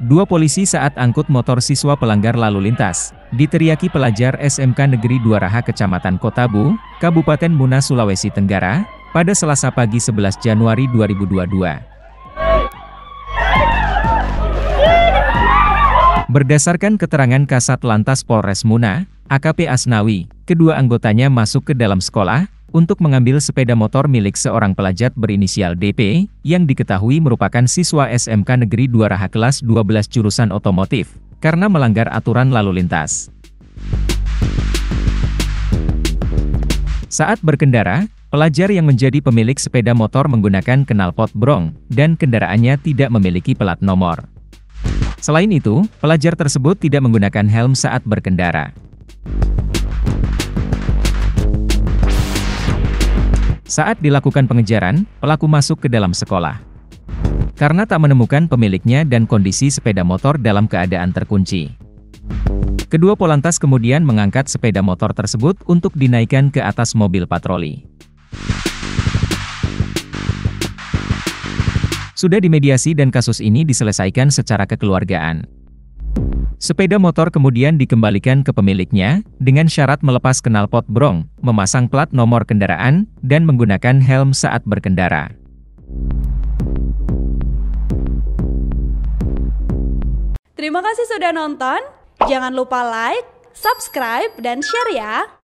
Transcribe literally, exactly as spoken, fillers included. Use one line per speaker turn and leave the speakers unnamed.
Dua polisi saat angkut motor siswa pelanggar lalu lintas, diteriaki pelajar S M K Negeri Dua Raha Kecamatan Kotabu, Kabupaten Muna, Sulawesi Tenggara, pada Selasa pagi sebelas Januari dua ribu dua puluh dua. Berdasarkan keterangan Kasat Lantas Polres Muna, A K P Asnawi, kedua anggotanya masuk ke dalam sekolah untuk mengambil sepeda motor milik seorang pelajar berinisial D P, yang diketahui merupakan siswa S M K Negeri Dua Raha kelas dua belas jurusan otomotif, karena melanggar aturan lalu lintas. Saat berkendara, pelajar yang menjadi pemilik sepeda motor menggunakan knalpot brong, dan kendaraannya tidak memiliki plat nomor. Selain itu, pelajar tersebut tidak menggunakan helm saat berkendara. Saat dilakukan pengejaran, pelaku masuk ke dalam sekolah. Karena tak menemukan pemiliknya dan kondisi sepeda motor dalam keadaan terkunci, kedua polantas kemudian mengangkat sepeda motor tersebut untuk dinaikkan ke atas mobil patroli. Sudah dimediasi dan kasus ini diselesaikan secara kekeluargaan. Sepeda motor kemudian dikembalikan ke pemiliknya, dengan syarat melepas knalpot brong, memasang plat nomor kendaraan, dan menggunakan helm saat berkendara.
Terima kasih sudah nonton, jangan lupa like, subscribe, dan share ya!